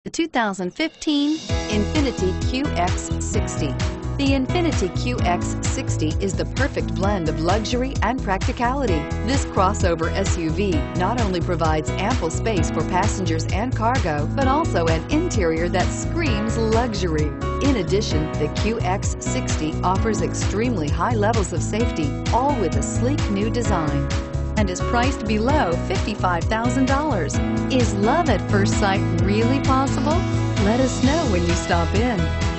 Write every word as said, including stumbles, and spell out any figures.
The two thousand fifteen Infiniti Q X sixty. The Infiniti Q X sixty is the perfect blend of luxury and practicality. This crossover S U V not only provides ample space for passengers and cargo, but also an interior that screams luxury. In addition, the Q X sixty offers extremely high levels of safety, all with a sleek new design, and is priced below fifty-five thousand dollars. Is love at first sight really possible? Let us know when you stop in.